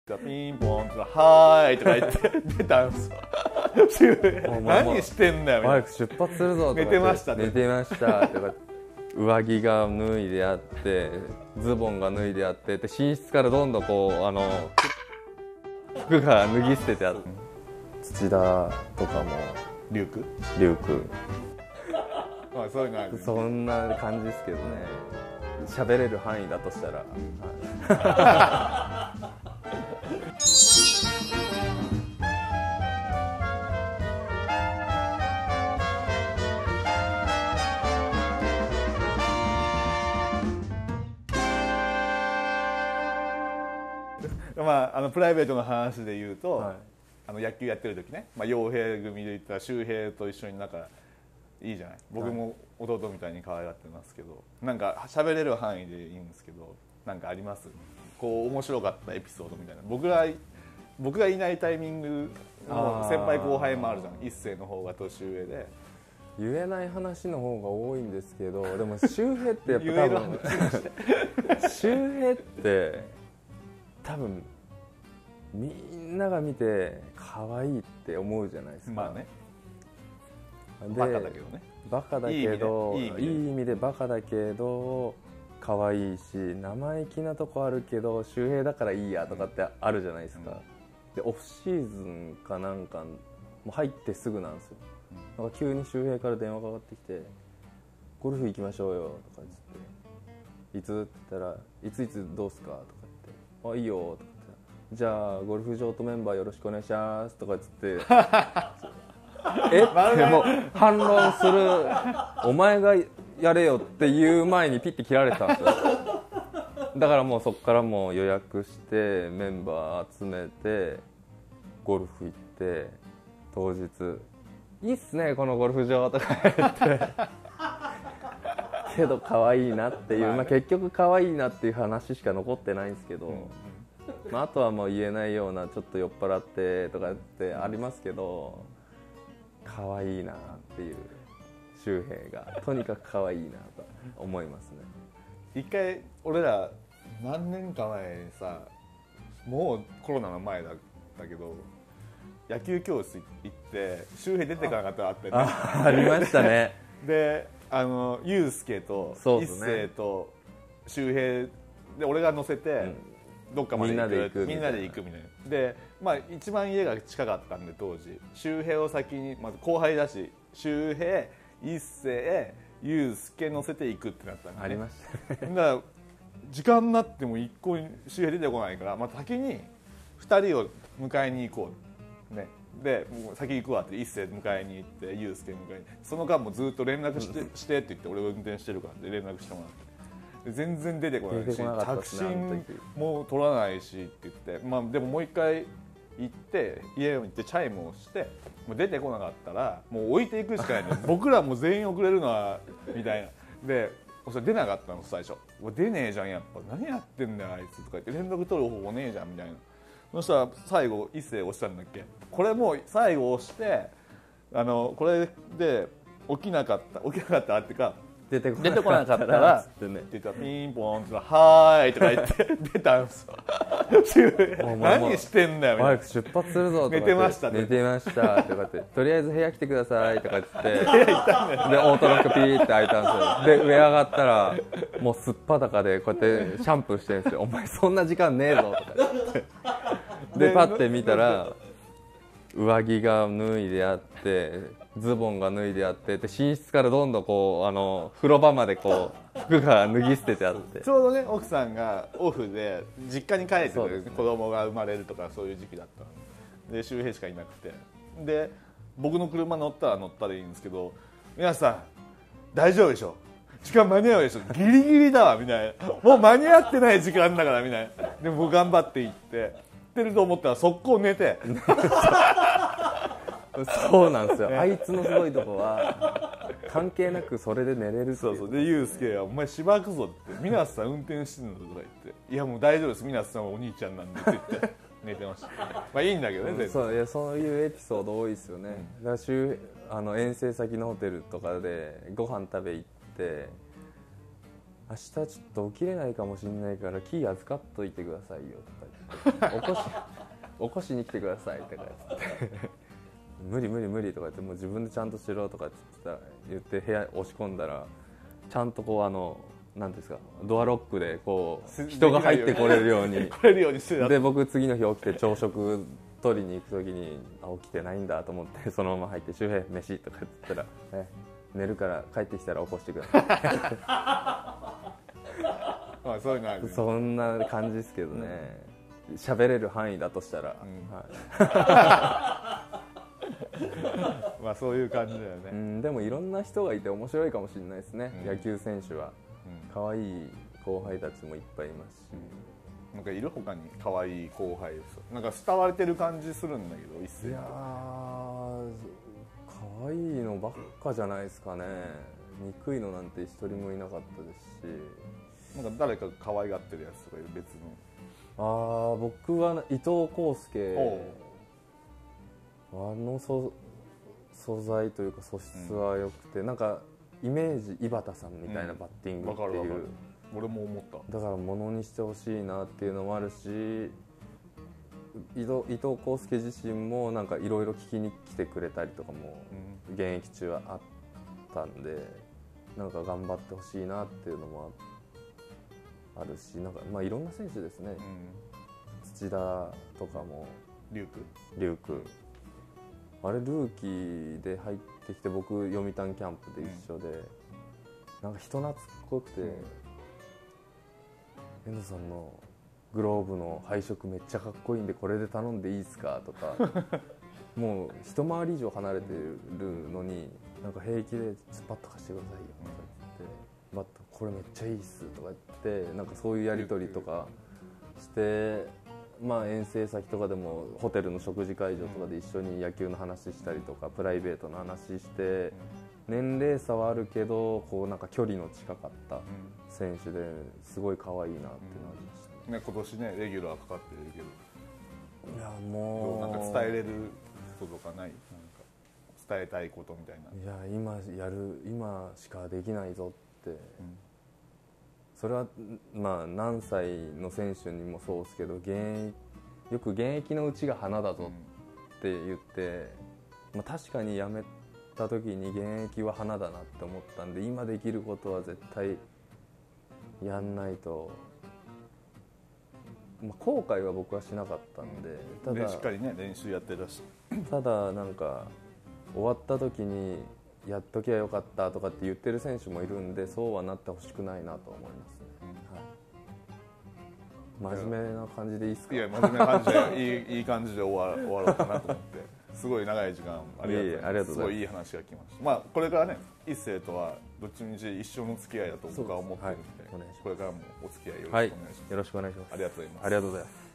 ピンポンとか「はーい」とか言って出たんですよ。何してんだよみたいな。 早く出発するぞとか寝てました寝てましたとか上着が脱いであってズボンが脱いであってで寝室からどんどんこう服が脱ぎ捨ててあって土田とかもリュウクまあそういうのある、ね、 そんな感じですけどね。喋れる範囲だとしたら、 まあ、プライベートの話で言うと、 はい、 野球やってる時ね、陽平組で言ったら周平と一緒に仲いいじゃない。僕も弟みたいに可愛がってますけど、なんか喋れる範囲でいいんですけど、なんかあります？こう面白かったエピソードみたいな。僕がいないタイミングの先輩後輩もあるじゃん。一世の方が年上で言えない話の方が多いんですけど、でも周平ってやっぱ多分周平って多分みんなが見て可愛いって思うじゃないですか。 まあね、 でバカだけどね。 バカだけどいい意味でバカだけど可愛いし、生意気なとこあるけど周平だからいいやとかってあるじゃないですか、でオフシーズンかなんかもう入ってすぐなんですよ。なんか急に周平から電話かかってきて「ゴルフ行きましょうよ」とか言って「いつ?」って言ったら「いついつどうすか?」とか言って「あいいよ」とか言って「じゃあゴルフ場とメンバーよろしくお願いします」とか言ってえってもう反論するお前がやれよっていう前にピッて切られてたんですよ。だからもうそこからもう予約してメンバー集めてゴルフ行って当日いいっすねこのゴルフ場とか言ってけど可愛いなっていう、まあ、結局可愛いなっていう話しか残ってないんですけど、まあ、あとはもう言えないようなちょっと酔っ払ってとかってありますけど可愛いなっていう周平がとにかく可愛いなと思いますね。 一回俺ら何年か前にさ、もうコロナの前だったけど野球教室行って周平出てかなかったらあってね。 ありましたね。 で祐介と一星と周平で俺が乗せて、どっかまで行くみんなで行くみたいな。でまあ一番家が近かったんで当時周平を先にまず後輩だし周平一星祐介乗せて行くってなったんで、ね、 ありましたね。 だから時間になっても一向に周平出てこないから、まあ、先に2人を迎えに行こうね。でもう先行くわって一星迎えに行って祐介迎えに、その間もずっと連絡してって言って俺が運転してるからで連絡してもらって、全然出てこないしタクシーも取らないしって言って、まあ、でももう一回行って家に行ってチャイムをしてもう出てこなかったらもう置いていくしかないんで僕らも全員遅れるのはみたいなでそれ出なかったの最初。出ねえじゃんやっぱ何やってんだよあいつとか言って連絡取る方法ねえじゃんみたいな。そしたら最後一斉押したんだっけ。これもう最後押してこれで起きなかったっていうか出てこなかったらって言ったらピンポンってはーいとか言って出たんですよ。何してんだよみたいな。 早く出発するぞとか寝てました寝てましたとかってとりあえず部屋来てくださいとかってでオートロックピーって開いたんですよ。で上上がったらもうすっぱだかでこうやってシャンプーしてるんですよ。お前そんな時間ねえぞとかってでパッて見たら上着が脱いであってズボンが脱いであってで寝室からどんどんこう風呂場までこう服が脱ぎ捨ててあってちょうどね奥さんがオフで実家に帰ってくる、ね、子供が生まれるとかそういう時期だったので周平しかいなくてで僕の車乗ったら乗ったでいいんですけど皆さん大丈夫でしょ時間間に合うでしょギリギリだわみたいなもう間に合ってない時間だからみたいなでも僕頑張って行ってると思ったら速攻寝てそうなんですよ、ね、あいつのすごいとこは関係なくそれで寝れるっていう。 そうで祐介はお前しばくぞって水瀬さん運転してるのとか言っていやもう大丈夫です水瀬さんはお兄ちゃんなんでって言って寝てました。まあいいんだけどね、 そういうエピソード多いですよね、だから遠征先のホテルとかでご飯食べ行って明日ちょっと起きれないかもしれないからキー預かっといてくださいよとか言って起こしに来てくださいとか言って無理無理無理とか言って、もう自分でちゃんとしろとか言って部屋押し込んだら、ちゃんとこうなんですか、ドアロックでこう人が入ってこれるように来れるようにしてた。 で僕次の日起きて朝食取りに行く時に起きてないんだと思ってそのまま入って、周平飯とか言ったら寝るから帰ってきたら起こしてくださいまあそういうのあるね。 そんな感じですけどね、喋れる範囲だとしたら、 まあそういう感じだよね。 でもいろんな人がいて面白いかもしれないですね、野球選手は。可愛い後輩たちもいっぱいいますし、 なんかいる他に可愛い後輩です。なんか慕われてる感じするんだけど、一斉に。 いやー可愛いのばっかじゃないですかね。憎いのなんて一人もいなかったですし。 なんか誰か可愛がってるやつとかいる、別の。 僕は伊藤康介、素材というか素質は良くて、なんかイメージ井端さんみたいなバッティングっていう、 俺も思った。 だから物にしてほしいなっていうのもあるし、伊藤康介自身もなんかいろいろ聞きに来てくれたりとかも現役中はあったんで、なんか頑張ってほしいなっていうのもあるし、なんかまあいろんな選手ですね、土田とかも龍空あれルーキーで入ってきて、僕読谷キャンプで一緒で、なんか人懐っこくて、遠藤さんのグローブの配色めっちゃかっこいいんでこれで頼んでいいですかとかもう一回り以上離れてるのに、なんか平気でバット貸してくださいよとか言って、バットこれめっちゃいいっすとか言って、なんかそういうやり取りとかして、まあ遠征先とかでもホテルの食事会場とかで一緒に野球の話したりとか、プライベートの話して、年齢差はあるけどこうなんか距離の近かった選手ですごい可愛いなってなりましたね。 今年ねレギュラーかかってるけど、 いやもうなんか伝えれることとかない？なんか伝えたいことみたいな。 いや今しかできないぞって、それはまあ何歳の選手にもそうですけど、よく現役のうちが花だぞって言って、まあ、確かに辞めた時に現役は花だなって思ったんで、今できることは絶対やんないと、まあ、後悔は僕はしなかったんで、ただしっかりね練習やってらっしゃる。 ただなんか終わった時にやっときゃよかったとかって言ってる選手もいるんで、そうはなってほしくないなと思いますね、真面目な感じでいいですか？ いや真面目な感じでいい感じで終わろうかなと思って。すごい長い時間ありがとうございます。すごいいい話が来ました。まあこれからね一星とはどっちみち一生の付き合いだと僕は思ってるので、これからもお付き合いよろしくお願いします。 よろしくお願いします。 ありがとうございます。 ありがとうございます。